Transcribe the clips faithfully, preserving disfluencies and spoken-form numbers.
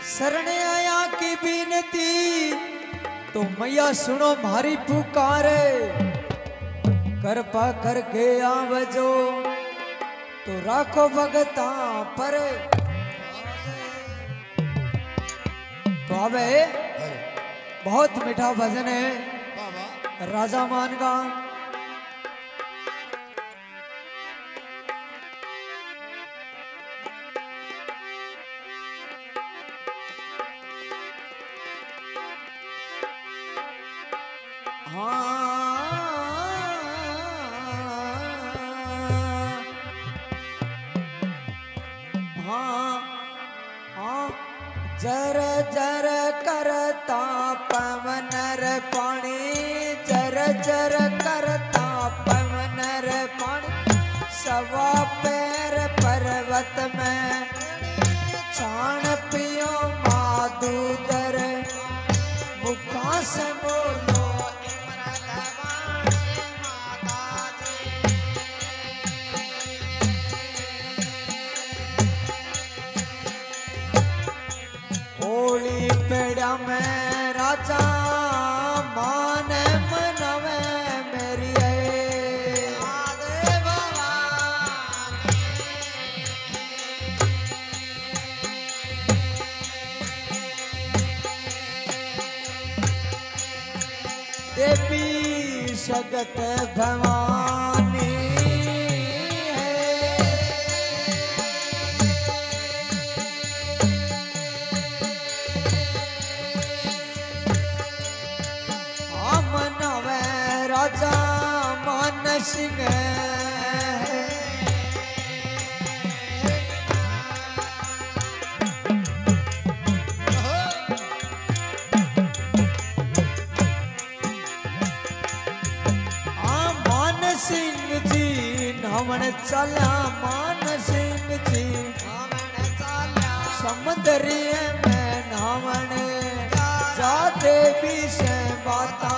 शरण आया की बिनती तो मैया सुनो मारी पुकारे, कृपा करके आवजो तो राखो भगता पर। तो आवे बहुत मीठा भजन है राजा मान का। जर जर करता पवन रे पानी, जर जर करता पवन रे पानी, सवा पैर पर्वत में छान पियो माधुदर, मुखा से बोलो पेड़ा में राजा मान मनवे मेरी देवी जगत भवानी राजा मान सिंह मान सिंह जी नामन चला, मान सिंह जी समुद्री में नामन जा देवी से बाता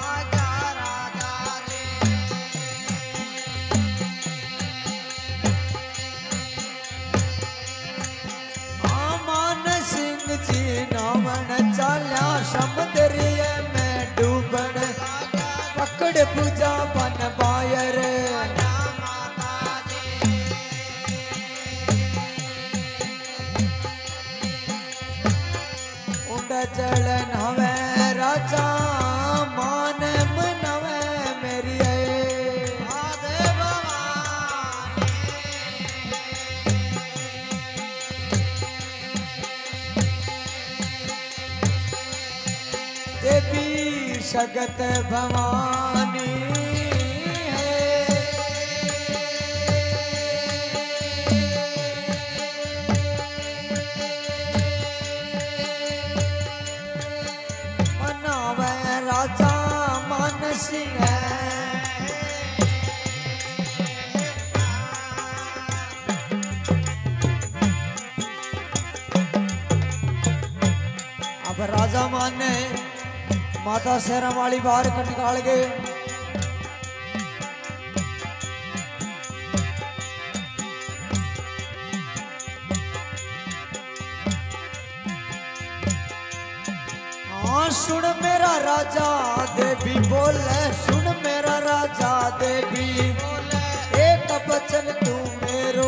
जी नावन चाल्या समुद्री में डूबन पकड़ पूजा बन बायर उड़ चलन हवे राजा मान मनवे मेरी देवी जगत भवानी है। मनावे राजा मान सिंह अब राजा मान ने माता शेरा वाली बाहर निकाल गए। हाँ सुन मेरा राजा देवी बोले, सुन मेरा राजा देवी एक बचन तू मेरो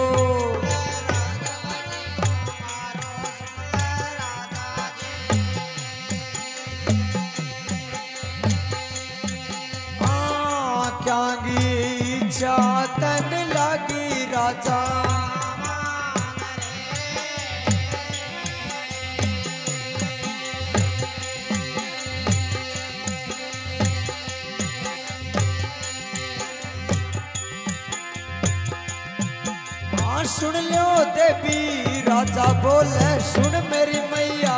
इच्छा तन लागी राजा हाँ सुन लो देवी राजा बोले, सुन मेरी मैया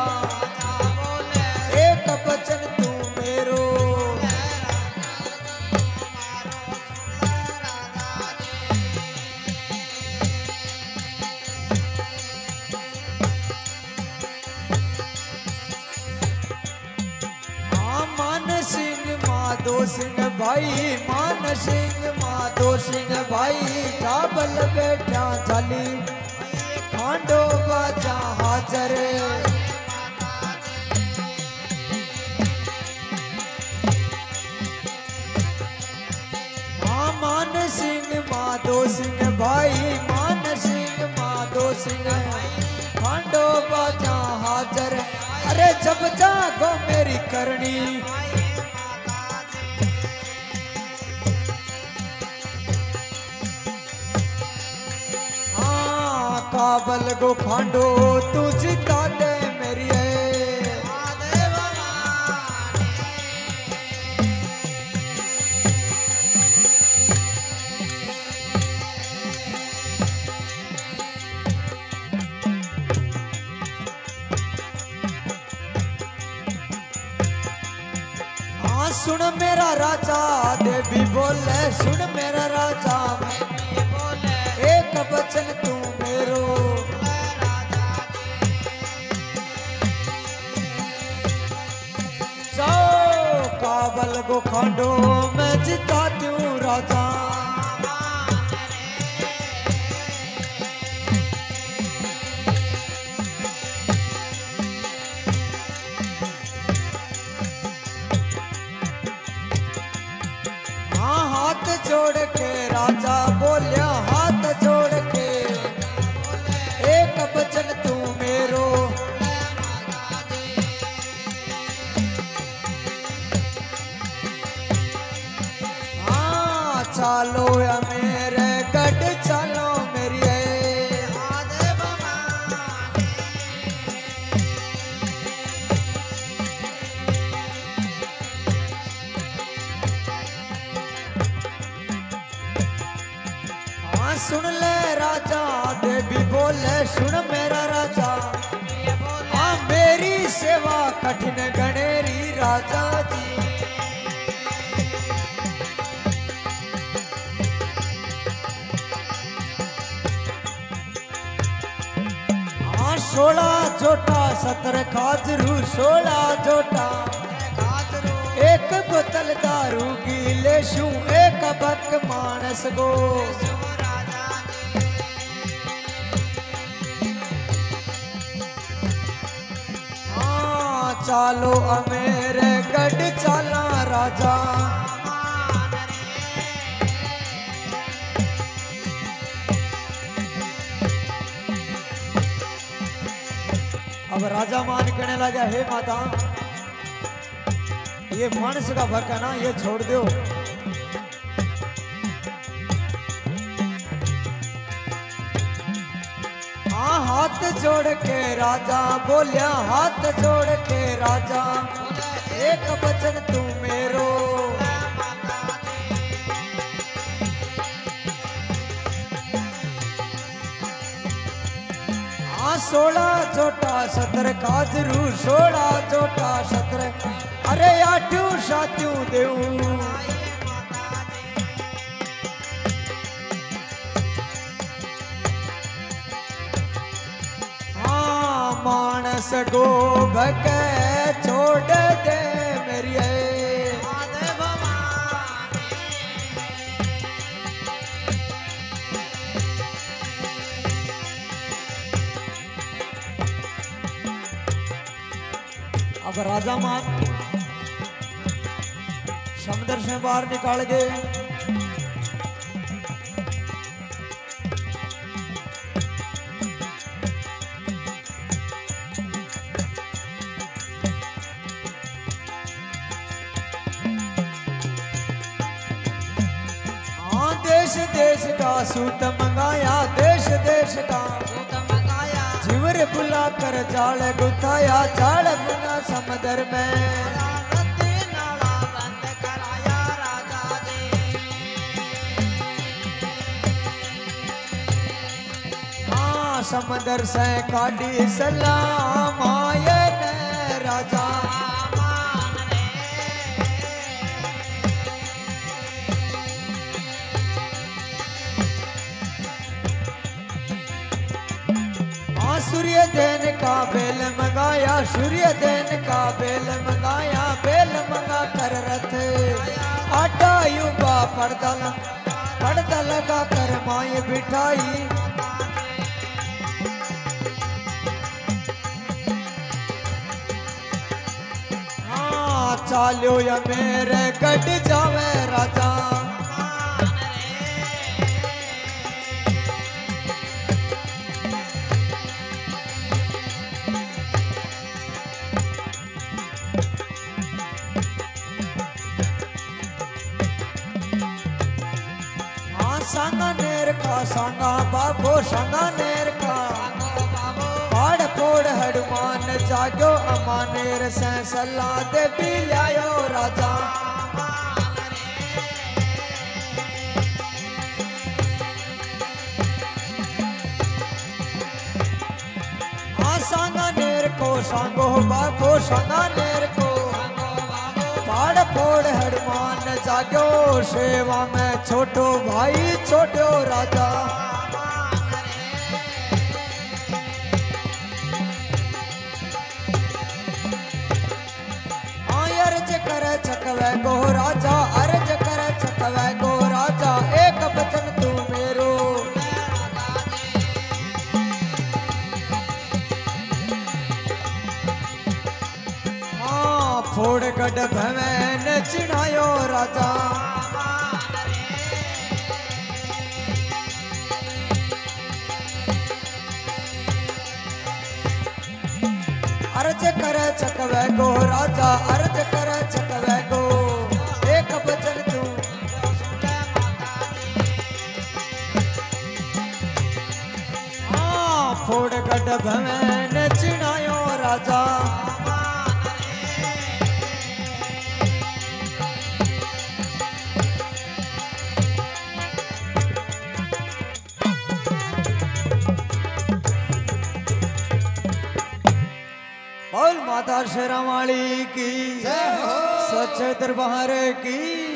एक बचन तू मेरो माधो सिंह भाई, मान सिंह माधो सिंह भाई चावल बेटा चली खांडो बाजा हाजर माधो सिंह भाई मान सिंह माधो सिंह खांडो बाजा हाजर अरे जब जागो मेरी करनी हाँ काबल गो खांडो तू जिता दे मेरी है सुन मेरा राजा देवी बोले सुन मेरा राजा बोले एक वचन तू मेरो जाओ काबल को खांडो मैं जिता दूं राजा जोड़ के राजा बोलिया हाथ जोड़ के एक वचन तू मेरो हाँ चालो या मेरे गढ़ चालो मेरी सुन ले राजा देवी बोले सुन मेरा राजा हाँ मेरी सेवा कठिन गणेरी राजा जी हाँ सोलह जोटा सतर खाजरू सोलह जोटा एक बोतल दारू की लेशू एक बक मानस गो चालो अमेरे गढ़ चाला राजा अब राजा मान कहने लगा हे माता ये मानस का भक है ना ये छोड़ दो हाँ हाथ जोड़ के राजा बोलिया हाथ जोड़ के राजा एक वचन तू मेरो हाँ सोलह जोटा सतर काजरू सोलह जोटा सतर अरे आठू सातू देऊ मानस गो भक छोड़ दे मेरी अब राजा मान समुद्र से बाहर निकाल गए देश देश का सूत मंगाया देश देश का सूत मंगाया जिवर बुला कर जाल गुथाया जाल बुना समुद्र में नाला बंद कराया राजा जी हाँ समुद्र से काटी सलाम आए राजा सूर्य देन का बेल मंगाया सूर्य देन का बेल मंगाया बेल मंगा कर रथ आटा युवा पर्दा पर्दा लगा कर माए बिठाई हाँ चालो या मेरे गढ़ जावे राजा सांगा नेर का सांगा बाबो सांगा नेर का पाड़ फोड़ हनुमान जागो अमानेर से सलाह दे भी लायो राजा सांगा नेर को सांगो बाबो सांगा नेर को पाड़ फोड़ हनुमान जागो सेवा में छोटो भाई छोटो राजा अर्ज करे छकवे गो राजा अर्ज करे छकवे गो राजा एक बचन तू मेरो हाँ फोड़ गढ़ भवन चिढ़ायो राजा अर्ज कर छकवे गो राजा अर्ज कर छकवे गो एक बचन तू हाँ फोड़ गढ़ भवन चिढ़ायो राजा बोल माता शेरावाली की सच्चे दरबार की